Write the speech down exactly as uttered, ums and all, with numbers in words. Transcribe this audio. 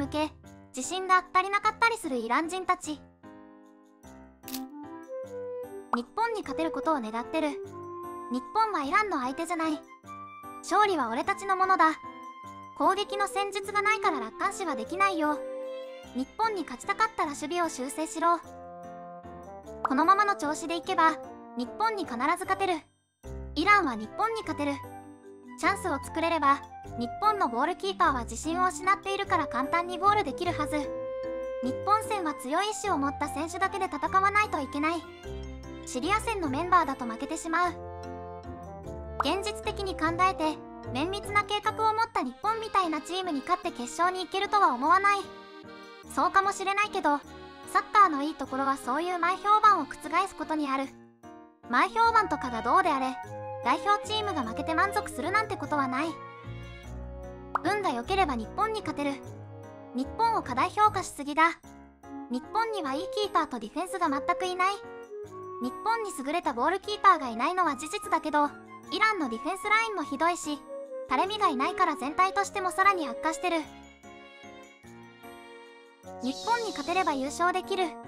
向け、自信が足りなかったりするイラン人たち。日本に勝てることを願ってる。日本はイランの相手じゃない。勝利は俺たちのものだ。攻撃の戦術がないから楽観視はできないよ。日本に勝ちたかったら守備を修正しろ。このままの調子でいけば日本に必ず勝てる。イランは日本に勝てる。チャンスを作れれば日本のゴールキーパーは自信を失っているから簡単にゴールできるはず。日本戦は強い意志を持った選手だけで戦わないといけない。シリア戦のメンバーだと負けてしまう。現実的に考えて綿密な計画を持った日本みたいなチームに勝って決勝に行けるとは思わない。そうかもしれないけど、サッカーのいいところはそういう前評判を覆すことにある。前評判とかがどうであれ、代表チームが負けて満足するなんてことはない。運が良ければ日本に勝てる。日本を過大評価しすぎだ。日本にはいいキーパーとディフェンスが全くいない。日本に優れたゴールキーパーがいないのは事実だけど、イランのディフェンスラインもひどいし、タレミがいないから全体としてもさらに悪化してる。日本に勝てれば優勝できる。